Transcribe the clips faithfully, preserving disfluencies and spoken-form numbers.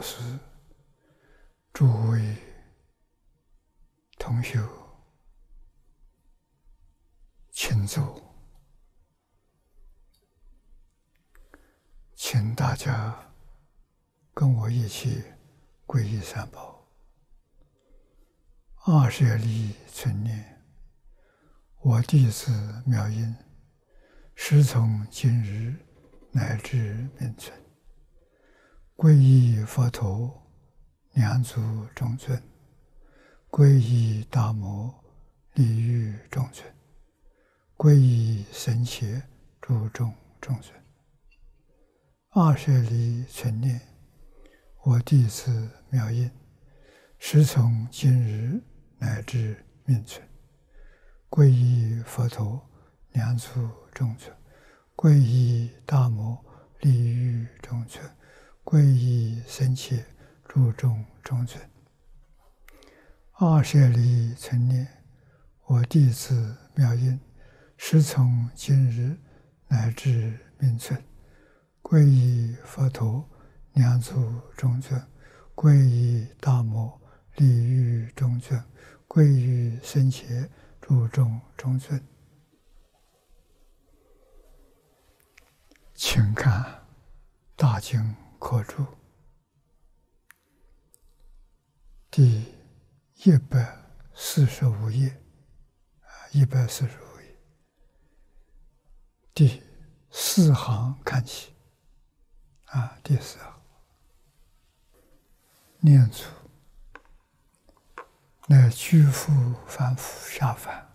师、诸位同学，请坐，请大家跟我一起皈依三宝。二舍利存念，我弟子妙音，师从今日乃至命存，皈依佛陀，两足中尊；皈依大摩，利欲中尊；皈依僧伽，诸众中尊。二舍利存念，我弟子妙音，师从今日乃至命存，皈依佛陀，两足中尊；皈依大摩，利欲中尊；皈依僧伽，诸众中尊。二舍利存念，我弟子妙音，师从今日乃至命存，皈依佛陀，两足中尊；皈依大摩，利欲中尊；皈依僧伽，诸众中尊。请看大经课注第一百四十五页，一百四十五页第四行看起，啊，第四行念祖乃居复凡夫下凡，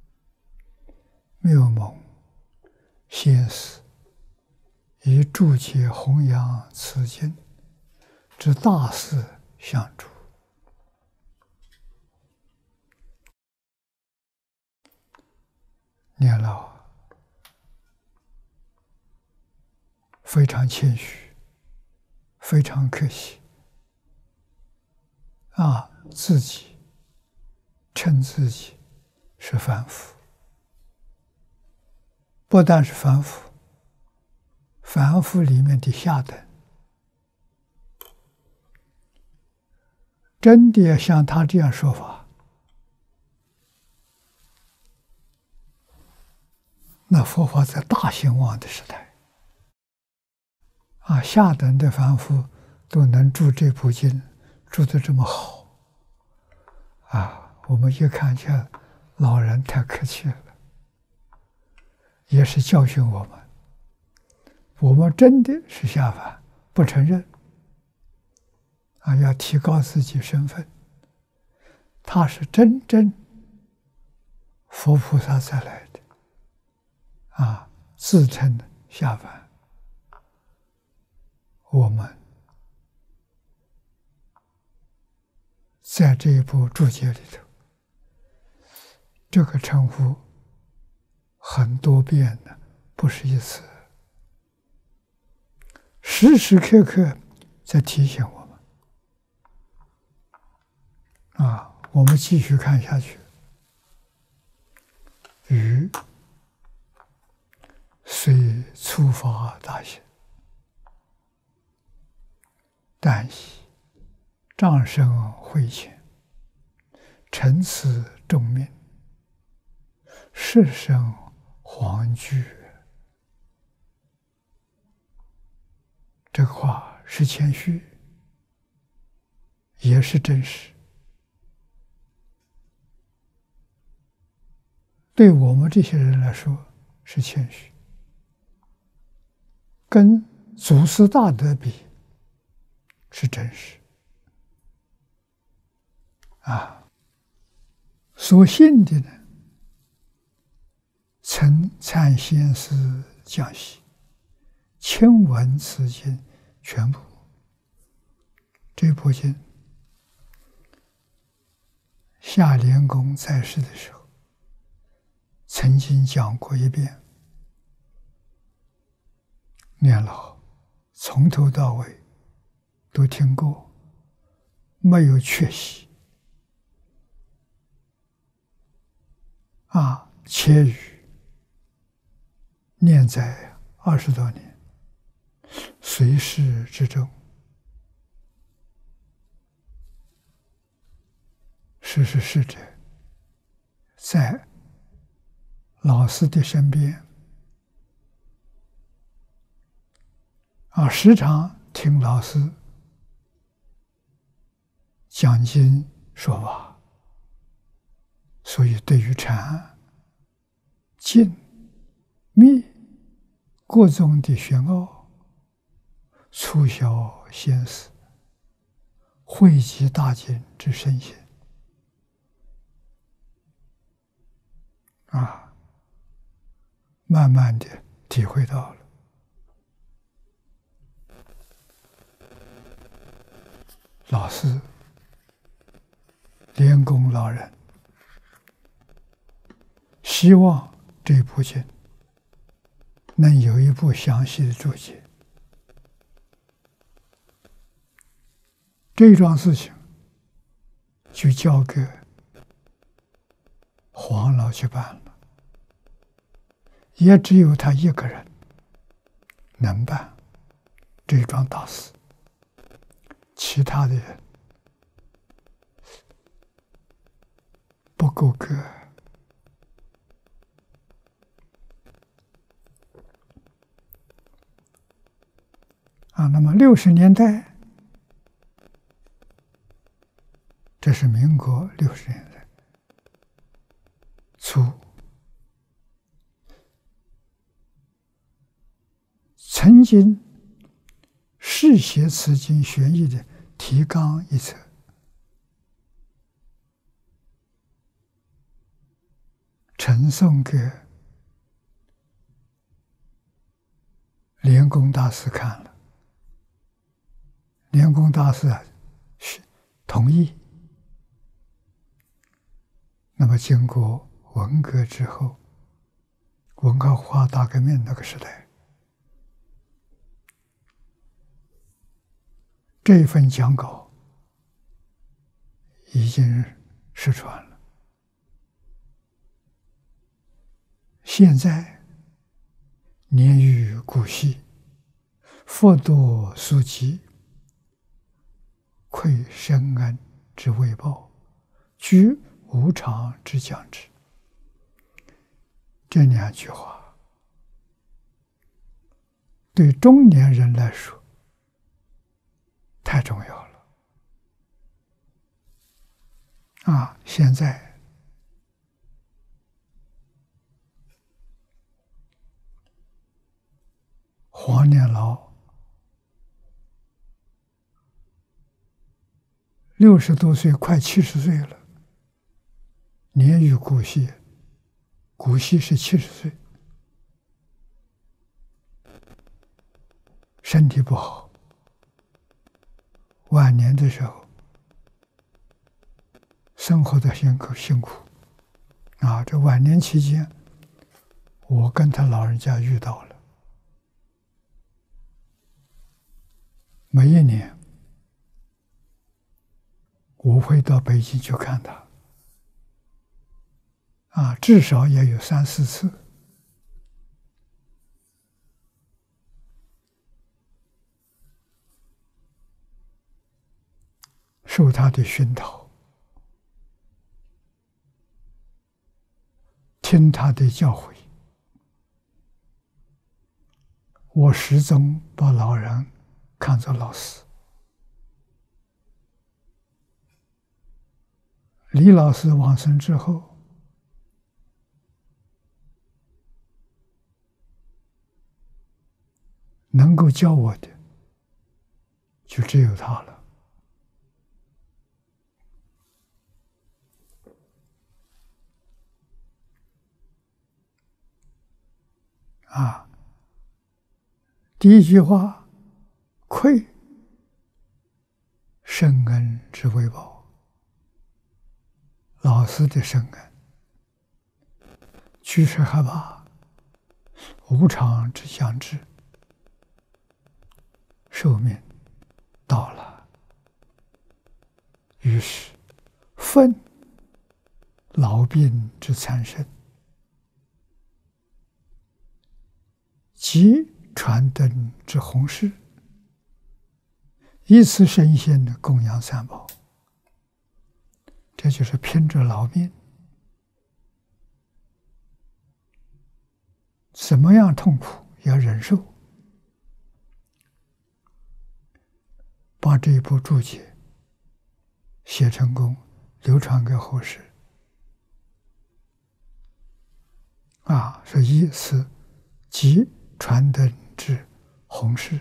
妙蒙先师以注解弘扬此经之大事相助。念老非常谦虚，非常可惜啊，自己称自己是凡夫，不但是凡夫，凡夫里面的下等，真的要像他这样说法，那佛法在大兴旺的时代啊，下等的凡夫都能注这部经，注得这么好啊！我们一看见老人太客气了，也是教训我们。我们真的是下凡，不承认啊，要提高自己身份。他是真正佛菩萨再来的啊，自称下凡。我们在这一部注解里头，这个称呼很多遍的，不是一次，时时刻刻在提醒我们啊。我们继续看下去，余虽粗发大行，但以障生慧浅，承此重命，世生黄居。这个话是谦虚，也是真实。对我们这些人来说是谦虚，跟祖师大德比是真实啊。所信的呢，曾参先师讲习，亲闻此经全部。这部经夏莲公在世的时候曾经讲过一遍，念老从头到尾都听过，没有缺席啊，且语念在二十多年，随事之中时时侍者，在老师的身边，啊，时常听老师讲经说法，所以对于禅、静、密各种的玄奥，粗晓先思，汇集大经之深显，啊，慢慢的体会到了。老师莲公老人希望这部经能有一部详细的注解。这桩事情就交给黄老去办了，也只有他一个人能办这桩大事，其他的人不够格。啊，那么六十年代，这是民国六十年代初，曾经试写此经玄义的提纲一册，呈送给莲公大师看了，莲公大师是同意。那么经过文革之后，文化化大革命那个时代，这份讲稿已经失传了。现在年逾古稀，佛多书籍，愧深恩之未报，居无常之将之。这两句话对中年人来说太重要了啊！现在黄年老六十多岁，快七十岁了，年逾古稀，古稀是七十岁，身体不好，晚年的时候生活的辛苦辛苦啊！这晚年期间，我跟他老人家遇到了，每一年我会到北京去看他，啊，至少也有三四次。受他的熏陶，听他的教诲，我始终把老人看作老师。李老师往生之后，能够教我的就只有他了。啊，第一句话，愧深恩之未报，老师的深恩，居士还把无常之将至，寿命到了，于是愤老病之缠身，即传灯之弘誓，以此身心的供养三宝， 这就是拼着老命，怎么样痛苦也要忍受，把这一部注解写成功，流传给后世。啊，是以此即传灯之弘誓，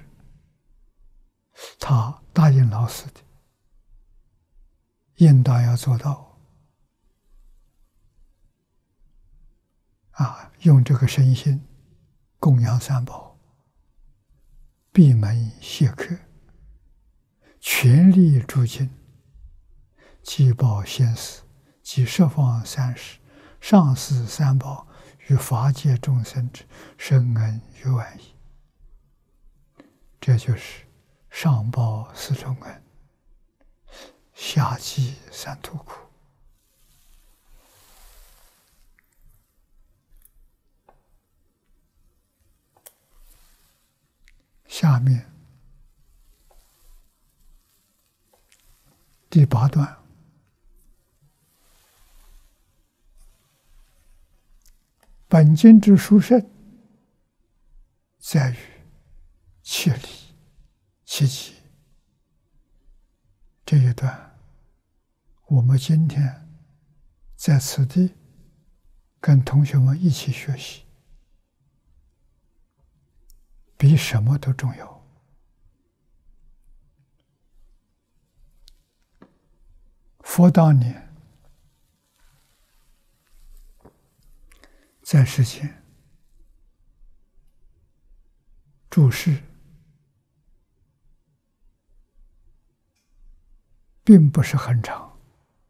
他答应老师的，应当要做到。啊，用这个身心供养三宝，闭门谢客，全力助经，积报先师，及十方三世，上师三宝与法界众生之深恩与万益。这就是上报四重恩，下济三途苦。下面第八段，本经之殊胜，在于切理切机。这一段，我们今天在此地跟同学们一起学习，比什么都重要。佛当年在世间住世，并不是很长，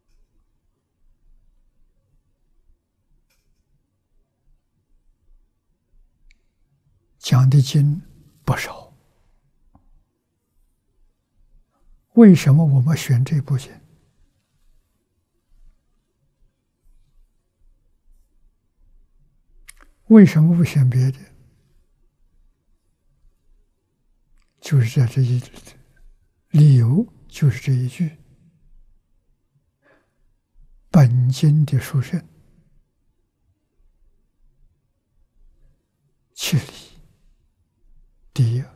讲的经不少。为什么我们选这部经？为什么不选别的？就是在这一理由，就是这一句：本经的殊胜，切理。第一，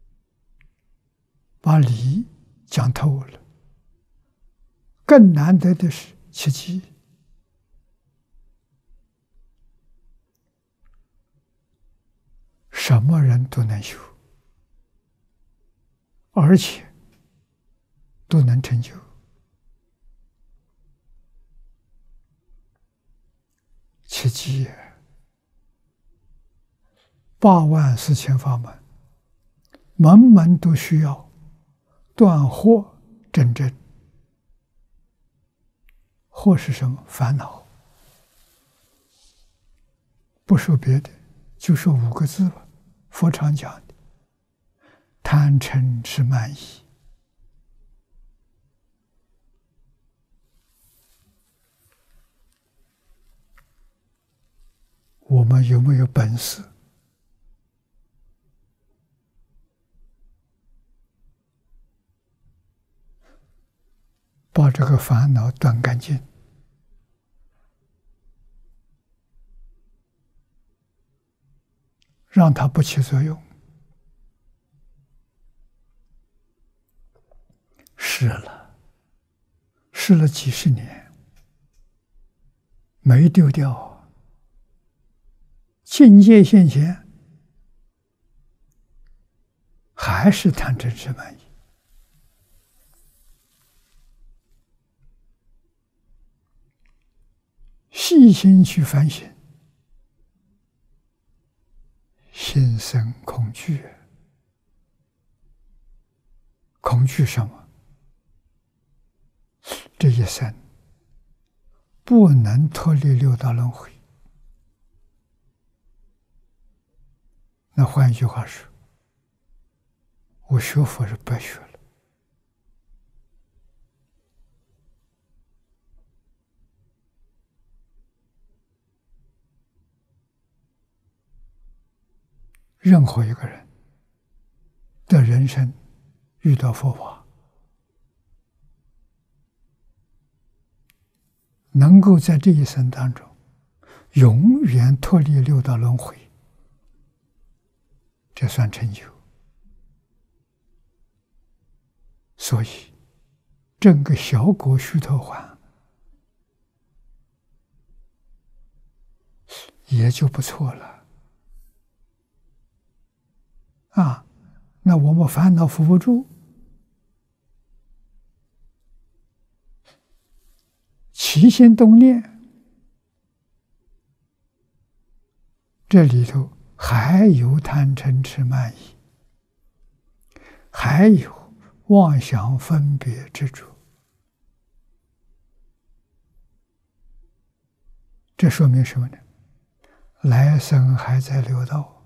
把理讲透了；更难得的是切机。什么人都能修，而且都能成就。切机也，八万四千法门，门门都需要断惑真正。惑是什么？烦恼。不说别的，就说五个字吧。佛常讲的贪嗔痴慢疑。我们有没有本事把这个烦恼断干净？让它不起作用。试了，试了几十年，没丢掉。境界现前，还是贪嗔痴慢疑。细心去反省，心生恐惧。恐惧什么？这一生不能脱离六道轮回。那换一句话说，我学佛是白学了。任何一个人的人生遇到佛法， 能够在这一生当中永远脱离六道轮回，这算成就。所以整个小果须陀洹也就不错了啊。那我们烦恼扶不住，起心动念，这里头还有贪嗔痴慢疑，还有妄想分别执着，这说明什么呢？来生还在六道，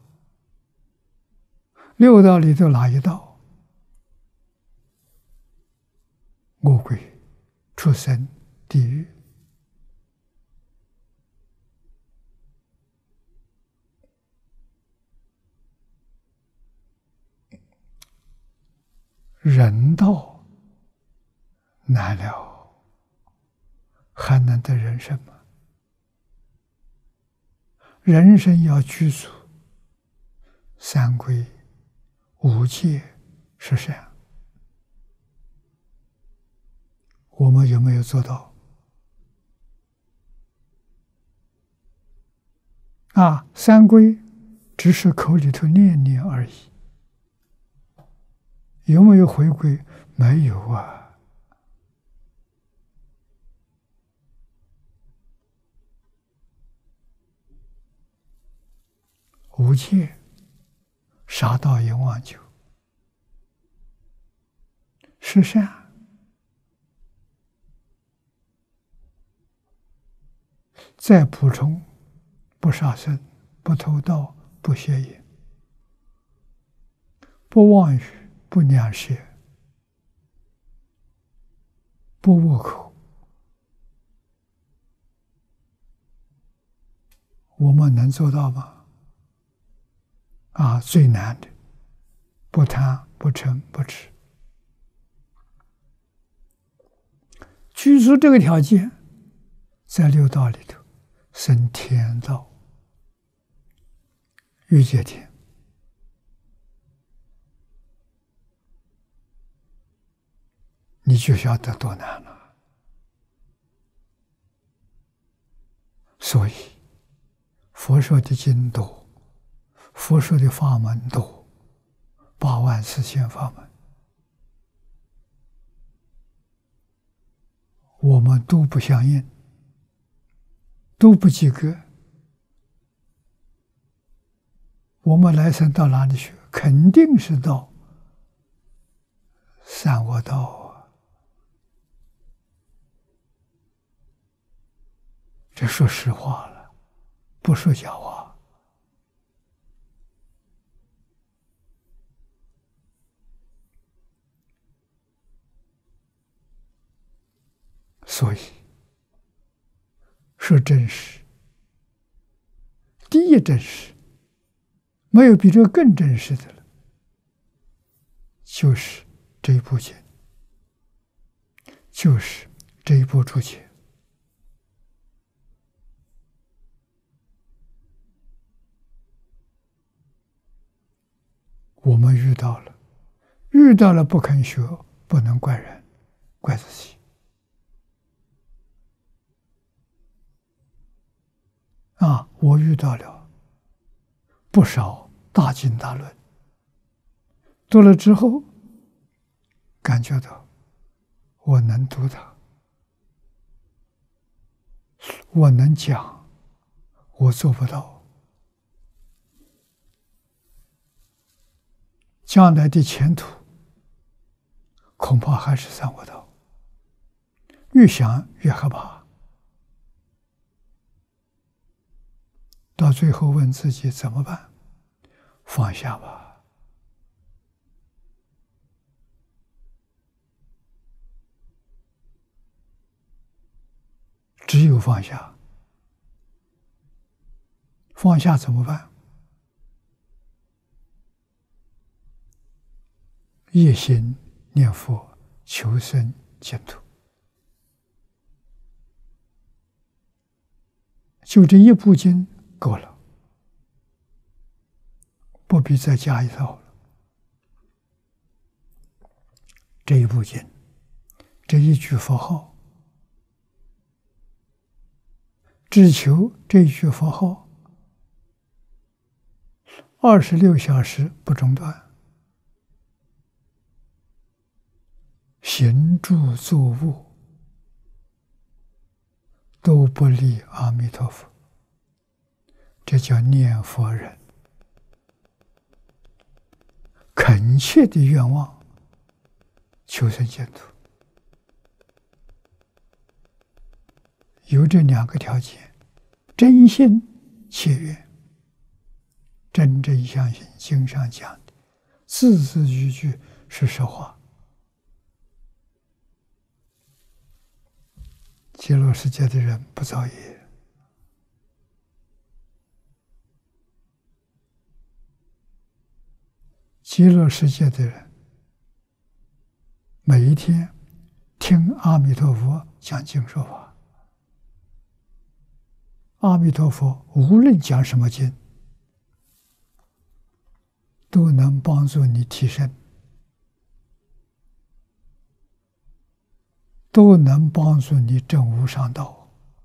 六道里头哪一道？恶鬼、畜生、地狱。人道难了，还能得人生吗？人生要具足三归、五戒、十善，我们有没有做到？啊，三归只是口里头念念而已，有没有回归？没有啊。五戒，杀盗淫妄酒；十善，再补充：不杀生、不偷盗、不邪淫、不妄语、不两舌、不恶口。我们能做到吗？啊，最难的，不贪、不嗔、不痴。居住这个条件，在六道里头生天道、欲界天。你就晓得多难了。所以佛说的经多，佛说的法门多，八万四千法门，我们都不相应，都不及格。我们来生到哪里去？肯定是到三恶道啊！这说实话了，不说假话。所以说真实，第一真实，没有比这个更真实的了，就是这一部经，就是这一部注解。我们遇到了，遇到了不肯学，不能怪人，怪自己。啊，我遇到了不少大经大论，读了之后，感觉到我能读它，我能讲，我做不到。将来的前途，恐怕还是三恶道。越想越害怕。到最后问自己怎么办？放下吧。只有放下。放下怎么办？一心念佛，求生净土。 就这一部经够了，不必再加一套了。这一部经，这一句佛号，只求这一句佛号二十六小时不中断，行住坐卧都不离阿弥陀佛，这叫念佛人。恳切的愿望，求生净土，有这两个条件，真心切愿，真正相信经上讲的字字句句是实话。极乐世界的人不造业，极乐世界的人每一天听阿弥陀佛讲经说法，阿弥陀佛无论讲什么经，都能帮助你提升，都能帮助你证悟上道。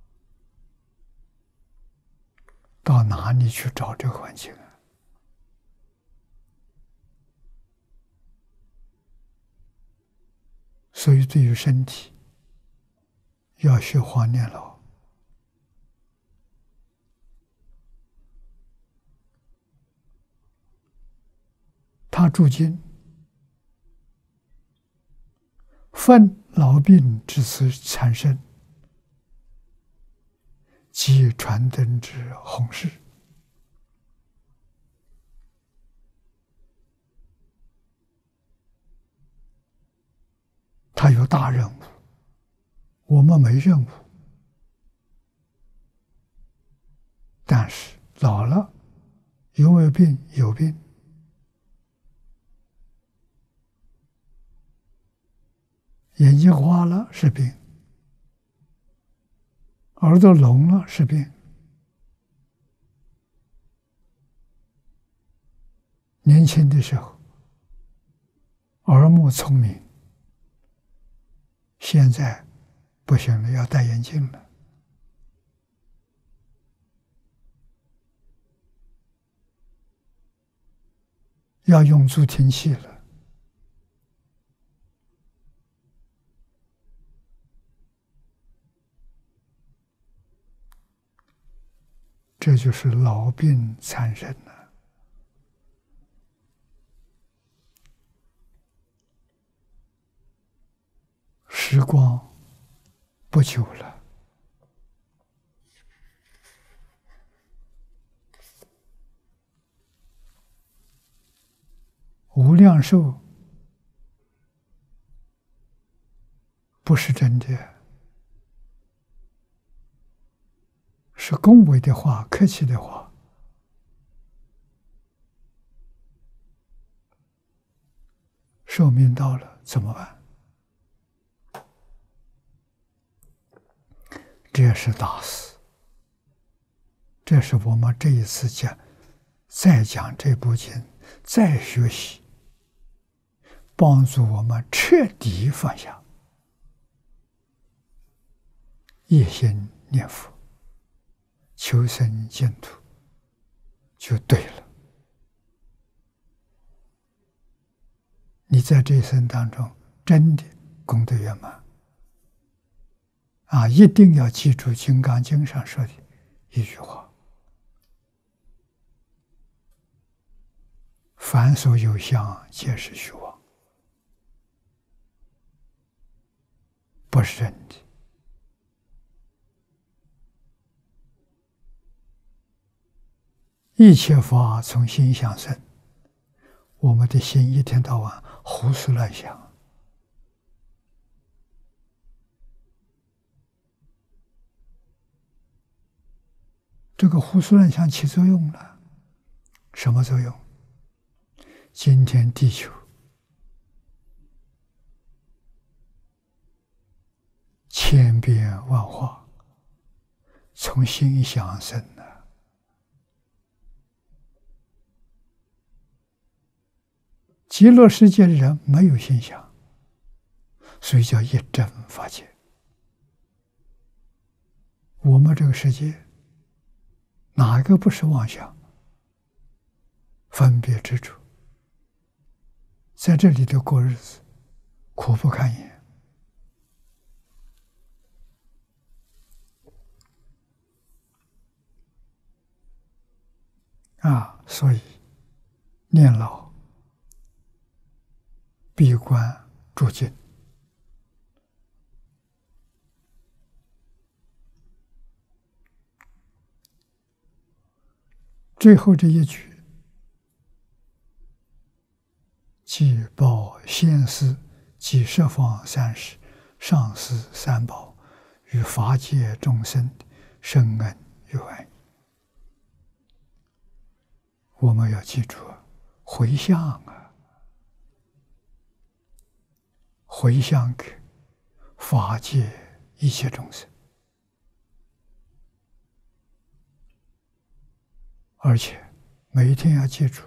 到哪里去找这个环境啊？所以对于身体要学黄念老，他注经分老病之此产生，即传灯之弘誓。他有大任务，我们没任务。但是老了，有没有病？有病。眼睛花了是病，耳朵聋了是病，年轻的时候耳目聪明，现在不行了，要戴眼镜了。要用助听器了。这就是老病缠身了。时光不久了，无量寿不是真的，是恭维的话，客气的话。寿命到了怎么办？这是大事，这是我们这一次讲，再讲这部经，再学习，帮助我们彻底放下，一心念佛，求生净土，就对了。你在这一生当中真的功德圆满啊！一定要记住《金刚经》上说的一句话：凡所有相，皆是虚妄，不是真的。一切法从心想生，我们的心一天到晚胡思乱想，这个胡思乱想起作用了。什么作用？今天地球千变万化， 从心想生的，极乐世界的人没有心想，所以叫一真法界。我们这个世界哪个不是妄想、分别执着？在这里头过日子，苦不堪言啊！所以念老闭关住经，最后这一句，即报先师及十方三世上师三宝与法界众生的深恩怨意。我们要记住，回向啊，回向给法界一切众生，而且每一天要记住，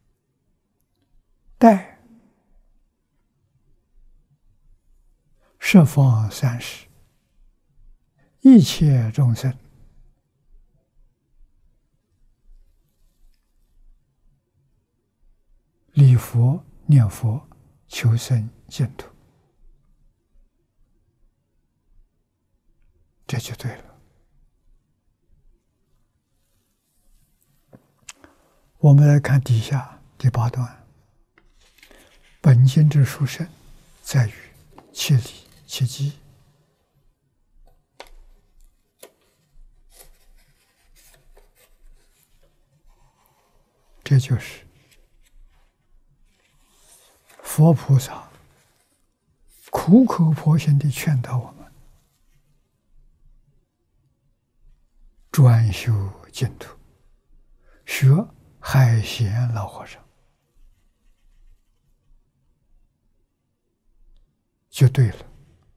待十方三世一切众生礼佛念佛，求生净土，这就对了。我们来看底下第八段，本经之殊胜，在于其理其机。这就是佛菩萨苦口婆心地劝导我们专修净土，学海贤老和尚，就对了。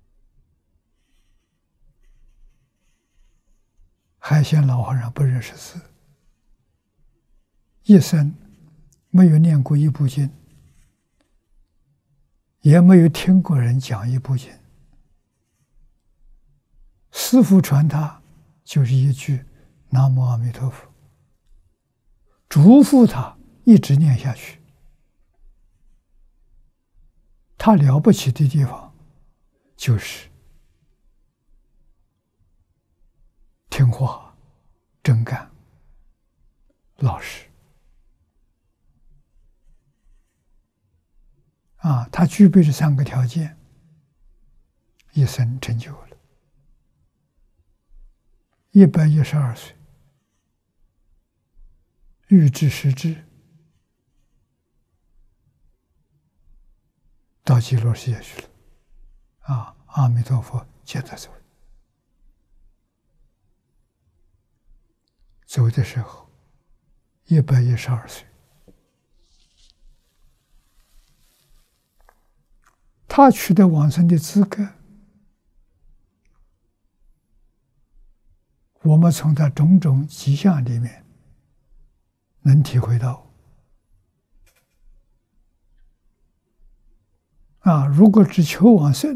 海贤老和尚不认识字，一生没有念过一部经，也没有听过人讲一部经。师父传他就是一句南无阿弥陀佛，嘱咐他一直念下去。他了不起的地方就是听话、真干、老实啊！他具备这三个条件，一生成就了。一百一十二岁，欲知时至，到极乐世界去了。啊，阿弥陀佛接他走。走的时候，一百一十二岁。他取得往生的资格，我们从他种种迹象里面能体会到。啊，如果只求往生，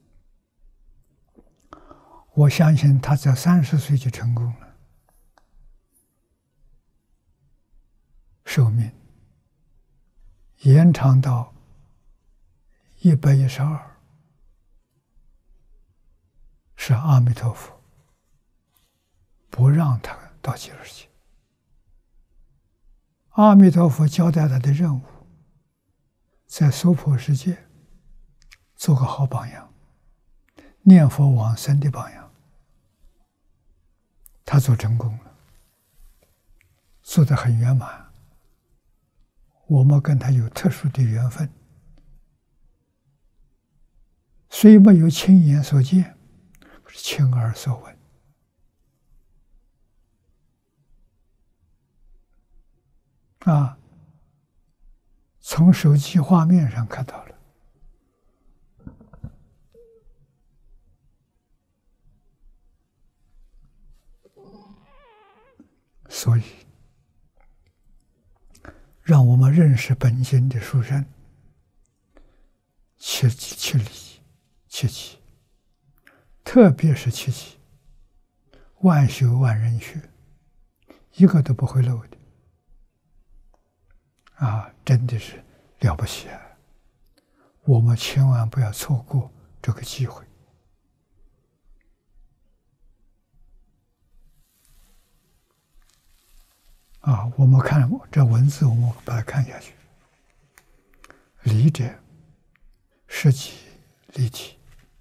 我相信他在三十岁就成功了，寿命延长到一百一十二，是阿弥陀佛不让他到极乐世界。阿弥陀佛交代他的任务，在娑婆世界做个好榜样，念佛往生的榜样。他做成功了，做得很圆满。我们跟他有特殊的缘分，虽没有亲眼所见，亲耳所闻。啊，从手机画面上看到了。 所以，让我们认识本心的殊胜，切记切理切记，特别是切记，万修万人学，一个都不会漏的。啊，真的是了不起啊！我们千万不要错过这个机会。啊，我们看这文字，我们把它看下去。理者，实即立体；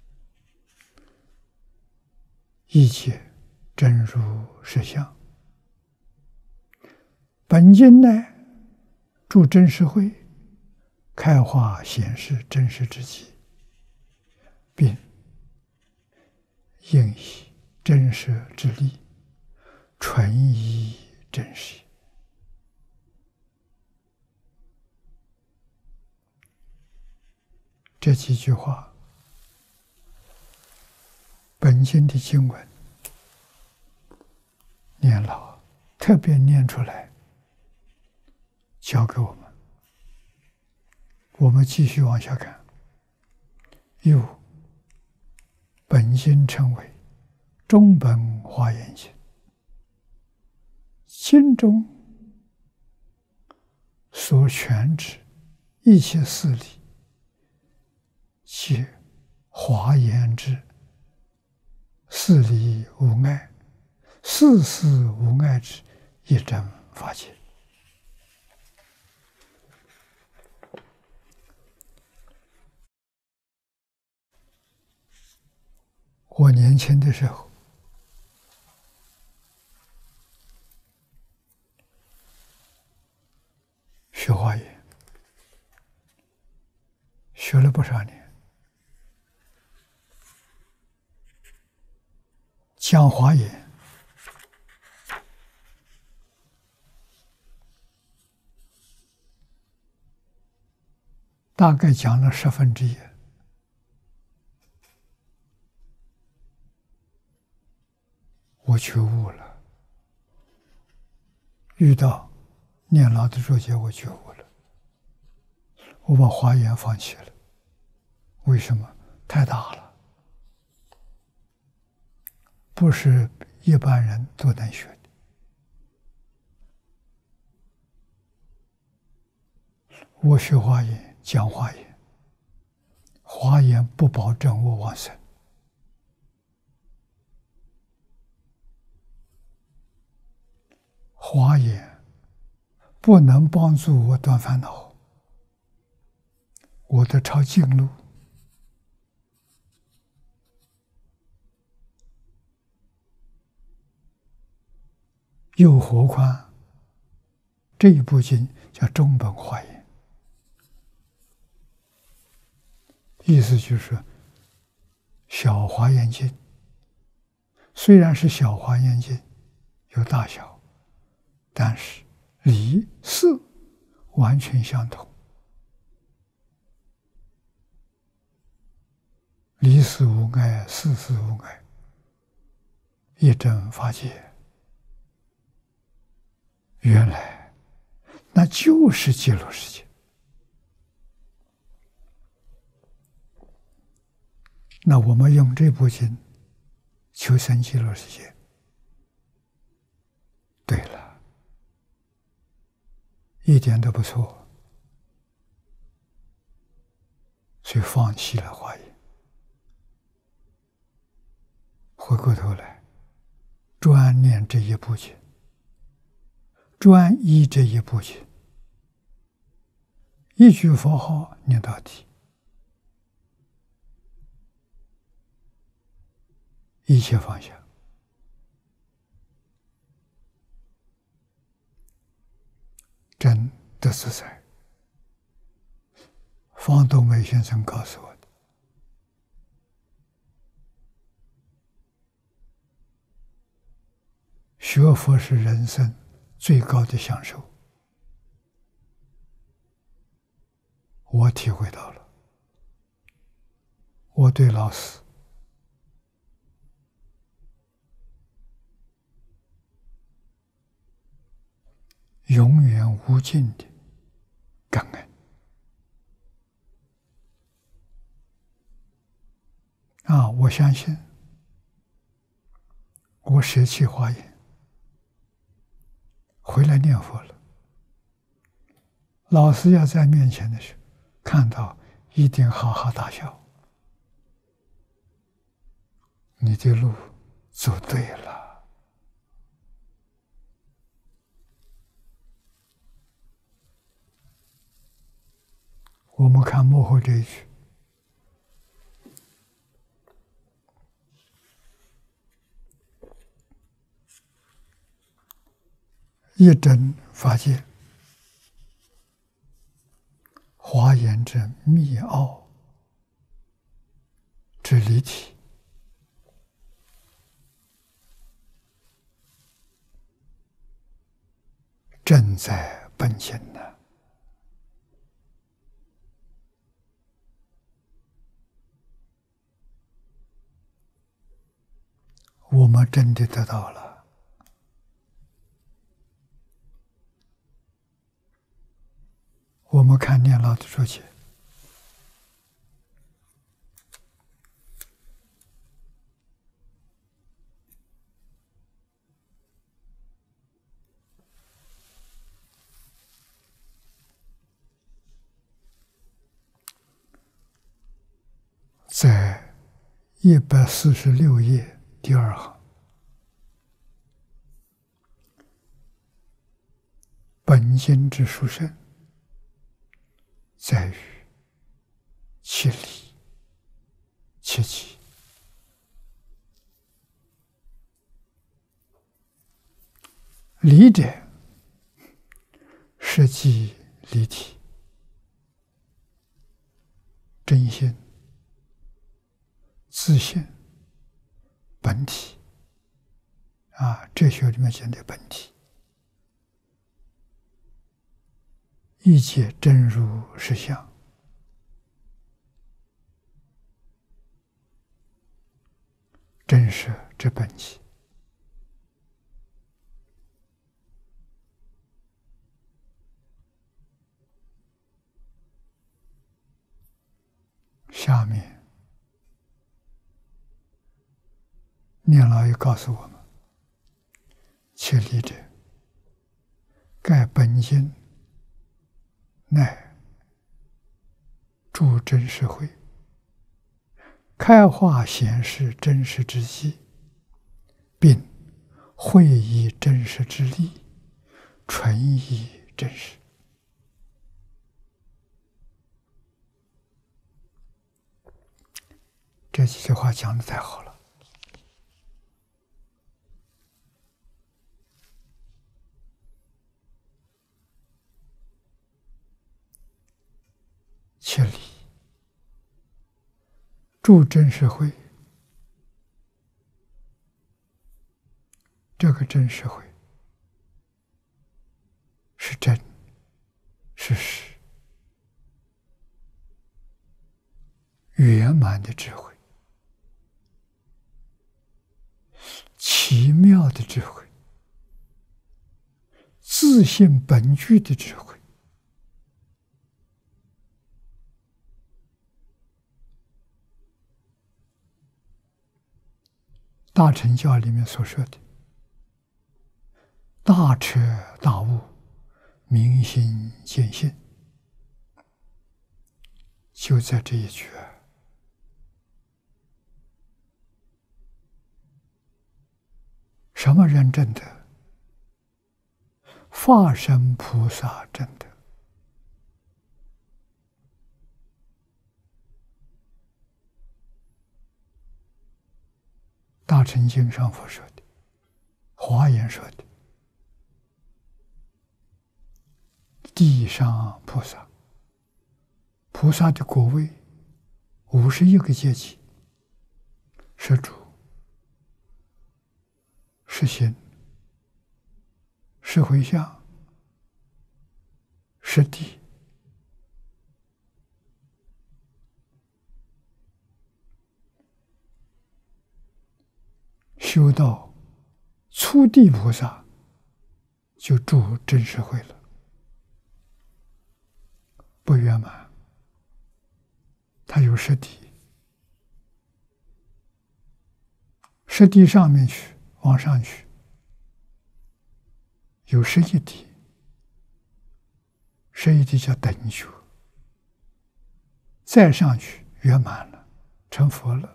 义解，真如实相。本经呢，著真实慧，开化显示真实之机，并应以真实之力，纯以真实。这几句话，本经的经文，念老特别念出来，教给我们。我们继续往下看。又本经称为中本华严经，经中所全之一切事理，其华严之事理无碍，事事无碍之一真法界。我年轻的时候，学华严，学了不少年，讲华严，大概讲了十分之一。我觉悟了，遇到念老的注解，我觉悟了，我把华严放弃了。为什么？太大了，不是一般人都能学的。我学华严，讲华严，华严不保证我往生。华严不能帮助我断烦恼，我的抄近路。又何况这一部经叫中本华严，意思就是小华严经，虽然是小华严经，有大小，但是理事完全相同，理事无碍，事事无碍，一真法界。原来那就是极乐世界。那我们用这部经求生极乐世界，对了，一点都不错，所以放弃了华严，回过头来专念这一部经，专一这一部经，一句佛号念到底，一切放下。真的自在。方东梅先生告诉我的，学佛是人生最高的享受，我体会到了。我对老师无尽的感恩。啊，我相信，我舍弃华严，回来念佛了。老师要在面前的时候，看到一定哈哈大笑。你的路走对了。我们看幕后这一句。一真法界，华严之密奥之离体，正在本心呢。我们真的得到了。我们看念老的注解，在一百四十六页第二行，本经之殊胜，在于其理其机。理者，实即离体，真心、自性、本体。啊，哲学里面讲的本体，一切真如实相，真实之本体。下面念老又告诉我们，其理者，盖本经乃诸真实慧，开化显示真实之机，并会以真实之力，纯以真实。这几句话讲的太好了。其理，诸真实慧，这个真实慧是真是实，圆满的智慧，奇妙的智慧，自性本具的智慧。大乘教里面所说的大彻大悟，明心见性，就在这一句。什么人证得？法身菩萨证得。大乘经上佛说的，华严说的，地上菩萨，菩萨的果位五十一个阶级，是主，是心，是回向，是地。修到初地菩萨，就住真实慧了。 不圆满，它有实体，实体上面去，往上去，有十一体，十一体叫等觉，再上去圆满了，成佛了，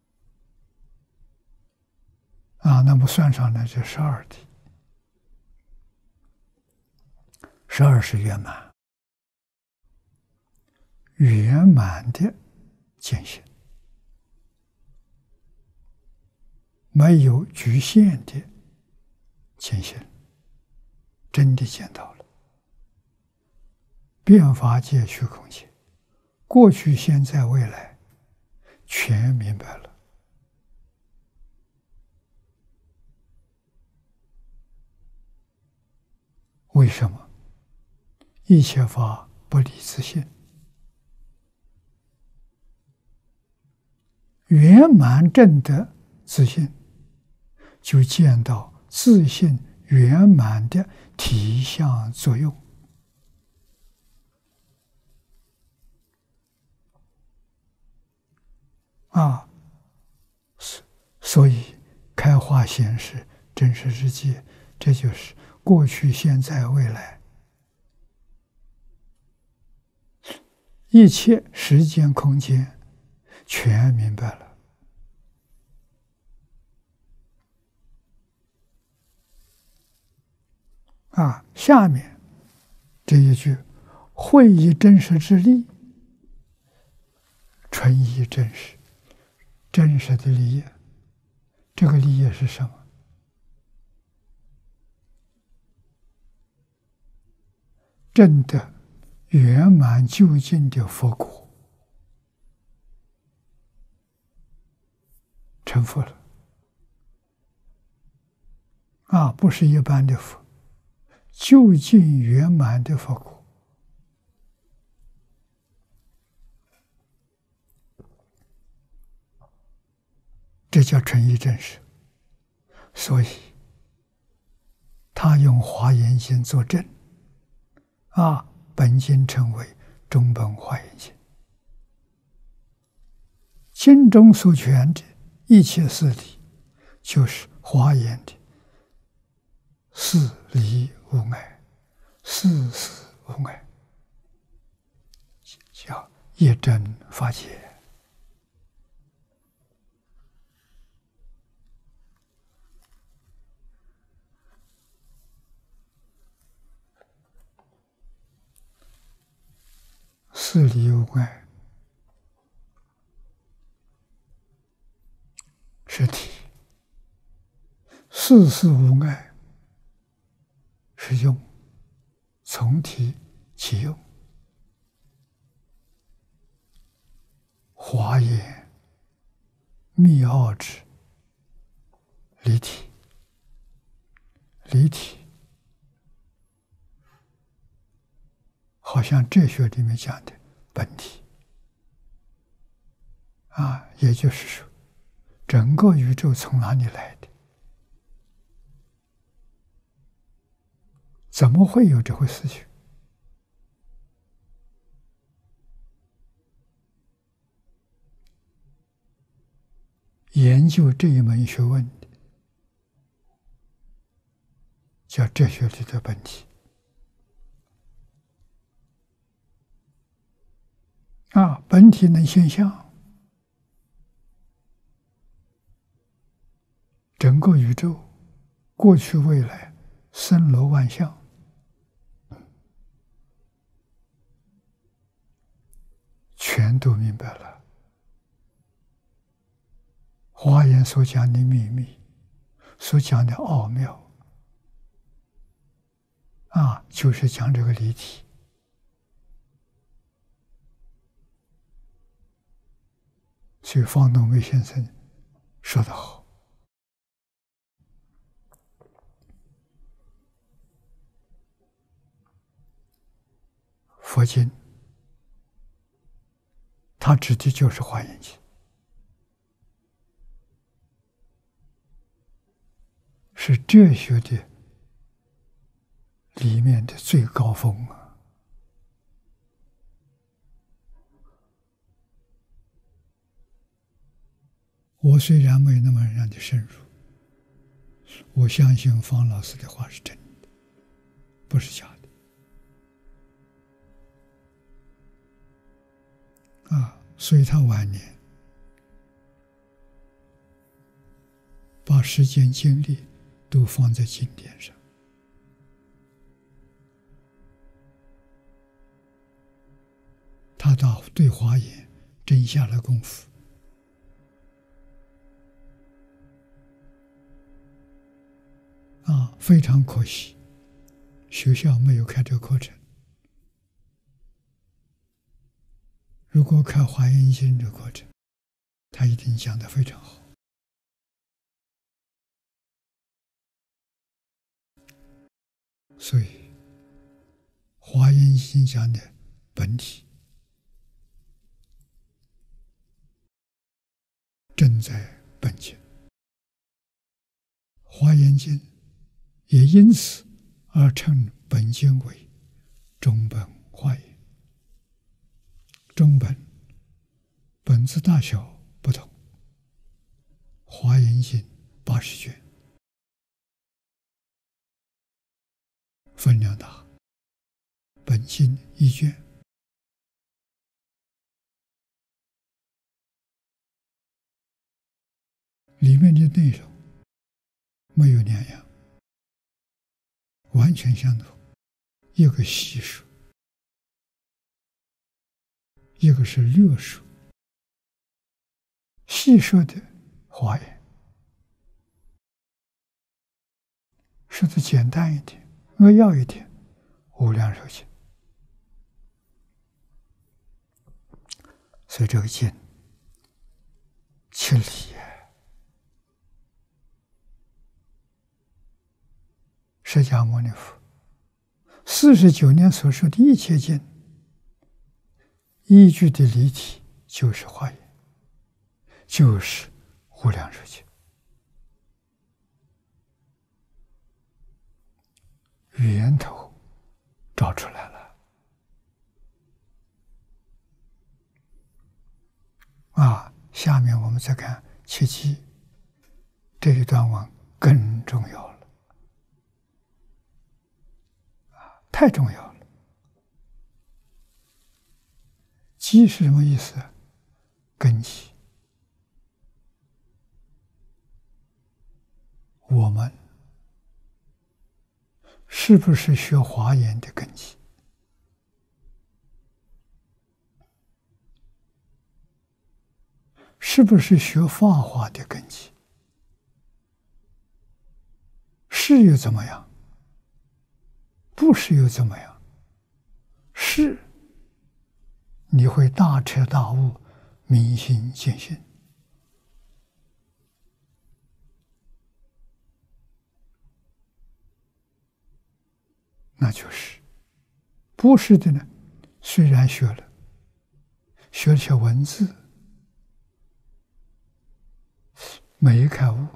啊，那么算上来就十二体，十二是圆满，圆满的见性，没有局限的见性，真的见到了。变法界、虚空界，过去、现在、未来，全明白了。为什么？一切法不离自性，圆满正的自性，就见到自性圆满的体相作用。啊，所以开化显示真实之界，这就是过去、现在、未来一切时间、空间全明白了。啊，下面这一句“会以真实之力，纯以真实”，真实的利益，这个利益是什么？真的圆满究竟的佛果，成佛了。啊，不是一般的佛，究竟圆满的佛果。这叫纯一真实。所以他用《华严经》作证，啊，本经称为中本华严经，经中所全的一切事理，就是华严的事理无碍，事事无碍，叫一真法界。事理无碍是体，事事无碍是用，从体起用。华严密奥之离体，离体好像哲学里面讲的本体啊，也就是说，整个宇宙从哪里来的？怎么会有这回事情？研究这一门学问的，叫哲学里的本体。啊，本体能现象，整个宇宙，过去未来，森罗万象，全都明白了。华严所讲的秘密，所讲的奥妙，啊，就是讲这个离体。所以方东梅先生说得好，佛经它指的就是华严经，是哲学的里面的最高峰啊！ 我虽然没有那么样的深入，我相信方老师的话是真的，不是假的啊。所以他晚年把时间精力都放在经典上。他到对华严真下了功夫啊，非常可惜，学校没有开这个课程。如果开华严经这个课程，他一定讲得非常好。所以华严经讲的本体正在本经，华严经也因此而称本经为中本华严。中本本字大小不同，华严经八十卷，分量大，本经一卷，里面的内容没有两样，完全相同，一个细数，一个是略数。细说的华严说的简单一点，扼要一点，无量寿经。所以这个经七理释迦牟尼佛四十九年所说的一切经，依据的理体就是华严，就是无量寿经。源头找出来了啊！下面我们再看七七这一段文更重要了啊，太重要了。基是什么意思？根基。我们是不是学华严的根基？是不是学法华的根基？是又怎么样？不是又怎么样？是你会大彻大悟，明心见性。那就是不是的呢？虽然学了，学了些文字，没开悟，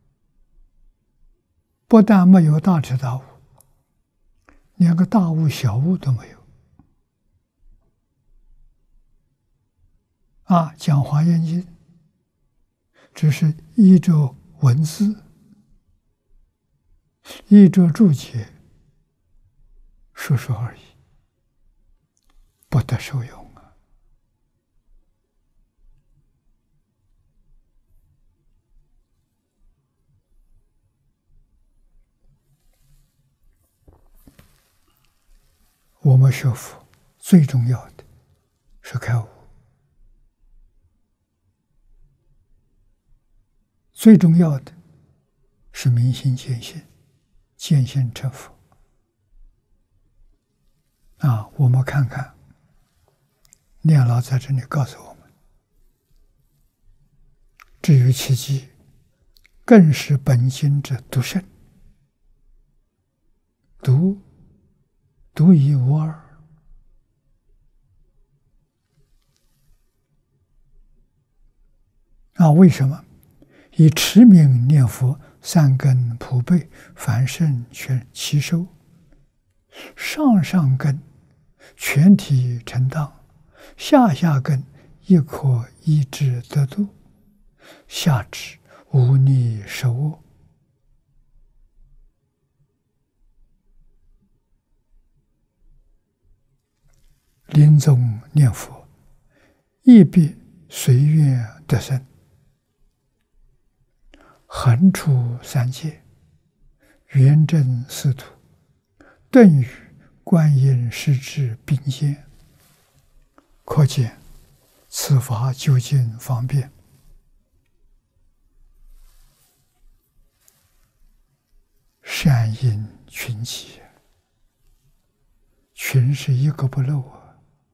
不但没有大彻大悟，连个大悟小悟都没有。啊，讲华严经，只是依着文字，依着注解说说而已，不得受用啊！我们学佛最重要的是开悟，最重要的是明心见性，见性成佛。啊，我们看看，念老在这里告诉我们，至于其机，更是本经之独胜，独独一无二。啊，为什么？以持名念佛，三根普被，凡圣全齐收，上上根全体成当，下下根亦可依之得度， 下至无逆十恶。临终念佛，亦必随愿得生，横出三界，圆正四土，顿与观音师智并现。可见此法究竟方便。善因群起，群是一个不漏啊。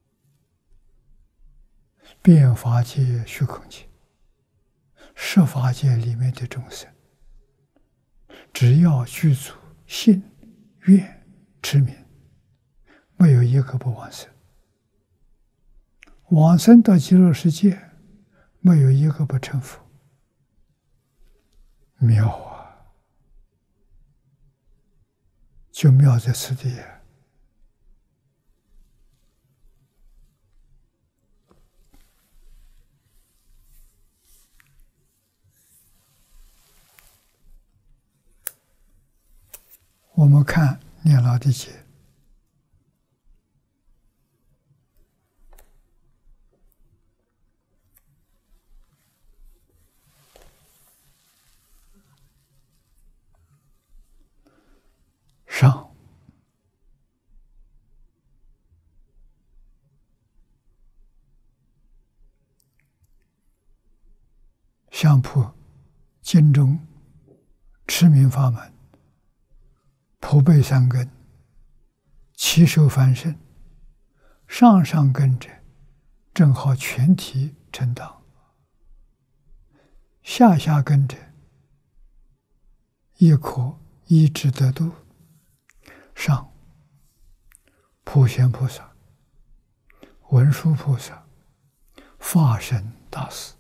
变法界、虚空界、十法界里面的众生，只要具足信、愿、持名，没有一个不往生。往生到极乐世界，没有一个不成佛。妙啊！就妙在此地。我们看念老的解，上相扑经中持名法门，普被三根，其手翻身，上上根者正好全体成当，下下根者亦可依止得度。上普贤菩萨、文殊菩萨、法身大士，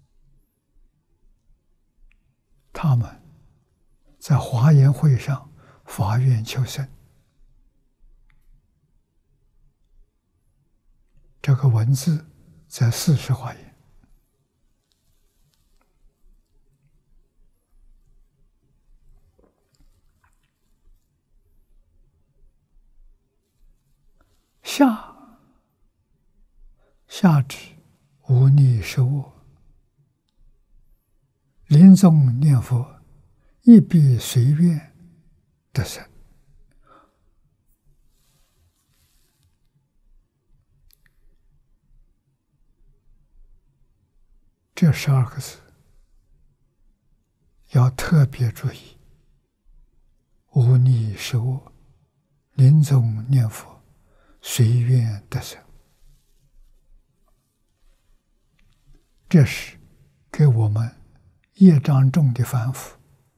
他们在华严会上发愿求生。这个文字在四十华严。下下至无逆十恶，临终念佛，亦必随愿得生。这十二个字要特别注意：无逆十恶，临终念佛，随愿得生。这是给我们业障重的凡夫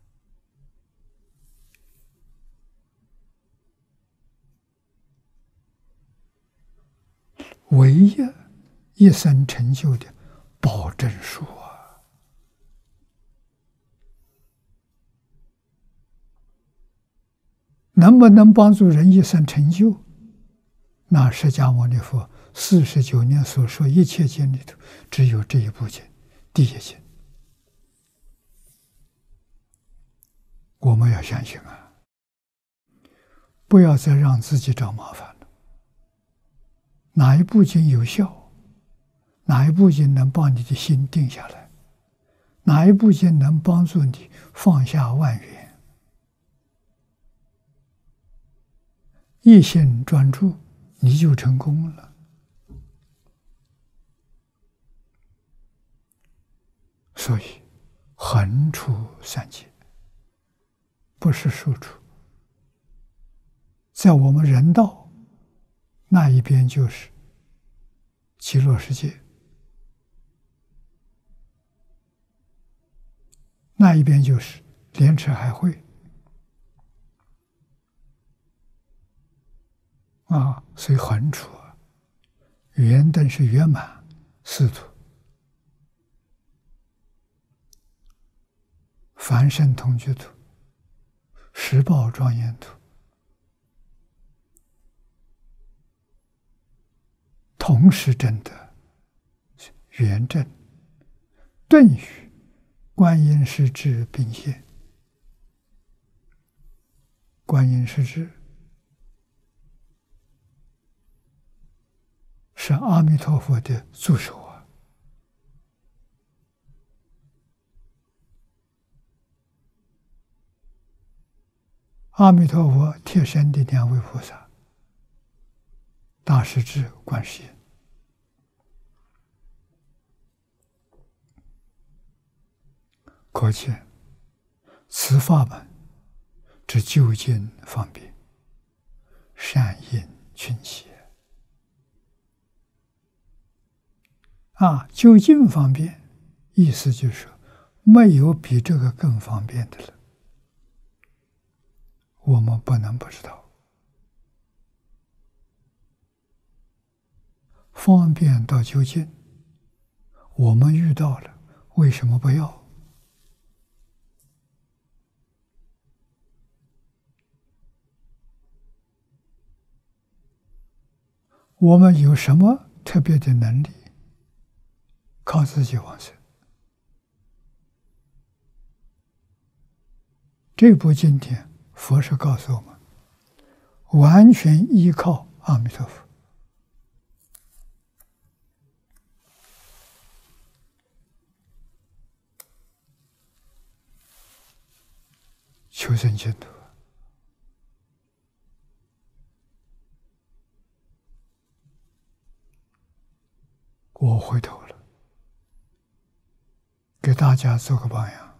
唯一一生成就的保证书啊！能不能帮助人一生成就？那释迦牟尼佛四十九年所说一切经里头，只有这一部经，第一经。我们要相信啊，不要再让自己找麻烦了。哪一部经有效？哪一部经能帮你的心定下来？哪一部经能帮助你放下万缘？一心专注，你就成功了。所以横出三界，不是竖出。在我们人道那一边就是极乐世界，那一边就是莲池海会啊，所以横出啊，圆灯是圆满四土，凡圣同居土，十报庄严土，同时证得圆正，顿于观音是智并现。观音是智，是阿弥陀佛的助手啊。阿弥陀佛贴身的两位菩萨，大势至、观世音。可见此法门之究竟方便，善因群起啊！究竟方便，意思就是说，没有比这个更方便的了。我们不能不知道，方便到究竟，我们遇到了，为什么不要？我们有什么特别的能力，靠自己往生？这部经典，佛是告诉我们，完全依靠阿弥陀佛，求生净土。我回头了，给大家做个榜样。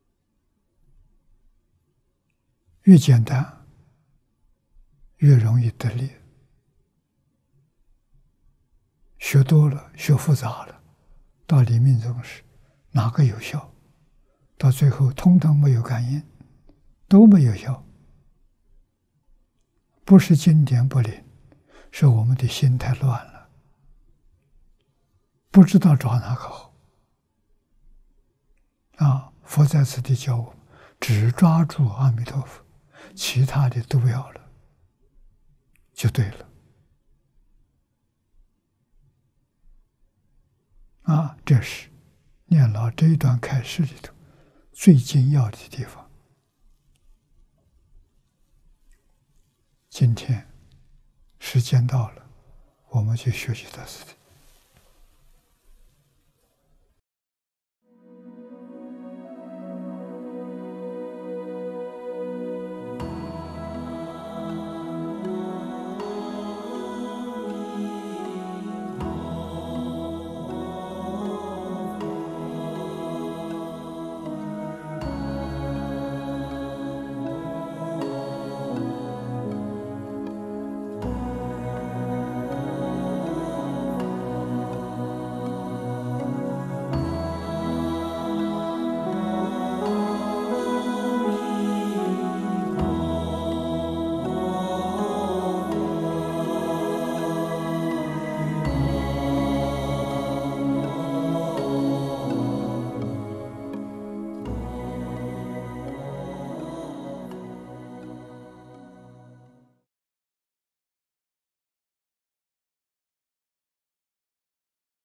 越简单，越容易得力。学多了，学复杂了，到临命终时，哪个有效？到最后，通通没有感应，都没有效。不是经典不灵，是我们的心太乱了。不知道找哪个好啊！佛在此地教我们，只抓住阿弥陀佛，其他的都不要了，就对了啊！这是念老这一段开示里头最精要的地方。今天时间到了，我们就学习到此地。